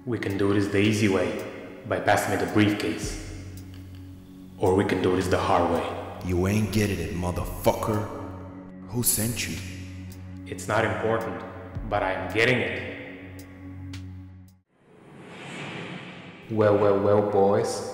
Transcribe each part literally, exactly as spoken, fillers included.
We can do this the easy way, by passing me the briefcase. Or we can do this the hard way. You ain't getting it, motherfucker. Who sent you? It's not important, but I am getting it. Well, well, well, boys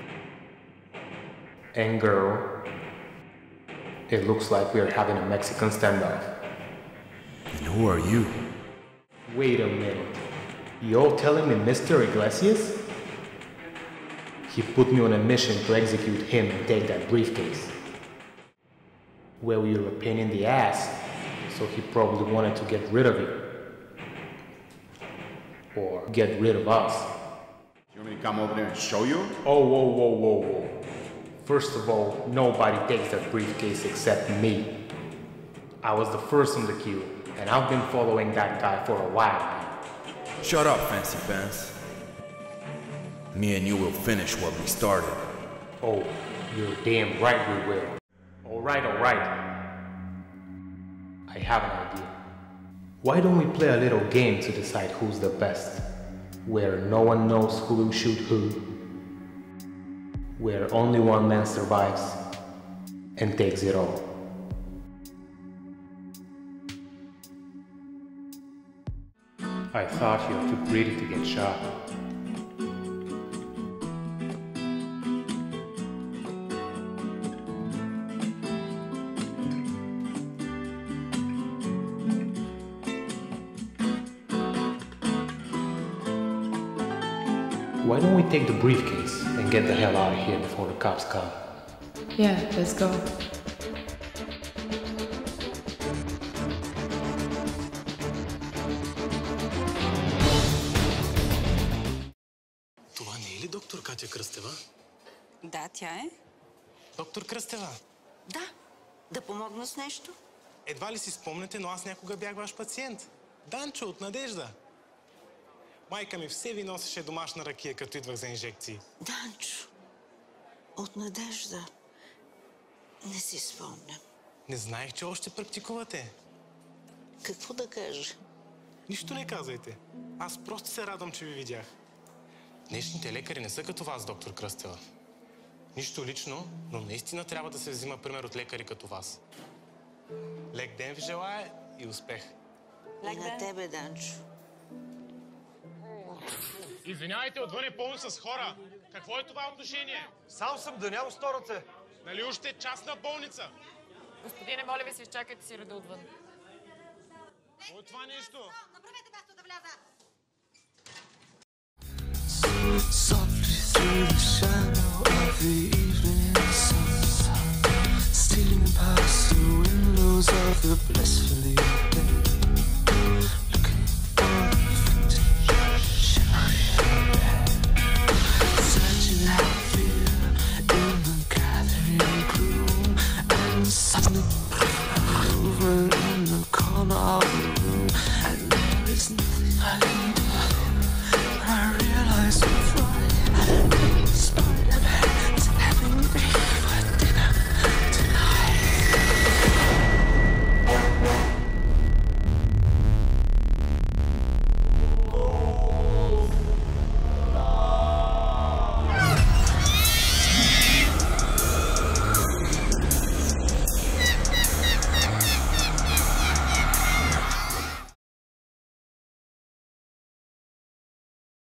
and girl, it looks like we are having a Mexican standoff. And who are you? Wait a minute. You're telling me Mister Iglesias? He put me on a mission to execute him and take that briefcase. Well, you're a pain in the ass, so he probably wanted to get rid of it. Or get rid of us. You want me to come over there and show you? Oh, whoa, whoa, whoa, whoa. First of all, nobody takes that briefcase except me. I was the first on the queue, and I've been following that guy for a while now. Shut up, fancy pants. Me and you will finish what we started. Oh, you're damn right we will. Alright, alright. I have an idea. Why don't we play a little game to decide who's the best? Where no one knows who will shoot who. Where only one man survives and takes it all. I thought you were too pretty to get shot. Why don't we take the briefcase and get the hell out of here before the cops come? Yeah, let's go. Това не е ли доктор Катя Кръстева? Да, тя е. Доктор Кръстева, Да. Да помогна с нещо? едва ли си спомняте, но аз някога бях ваш пациент. Данчо от Надежда. Майка ми все ви носеше домашна ракия, като идвах за инжекции. Данчо. От Надежда. Не си спомням. Не знаех, че още практикувате. Какво да кажа? Нищо не казвайте. Аз просто се радвам, че ви видях. Днешните лекари не са като вас, доктор Кръстева. Нищо лично, но наистина трябва да се взима пример от лекари като вас. Лек ден ви желая и успех. И на тебе, Данчо. Извинявайте, отвън е пълно с хора. Какво е това отношение? Сам съм Даниел Стороце. Нали още е частна болница? Господине, моля ви се, изчакайте си реда отвън. От това нещо? Направете място да вляза! Softly through the shadow of the evening sun, stealing past the windows of the blissful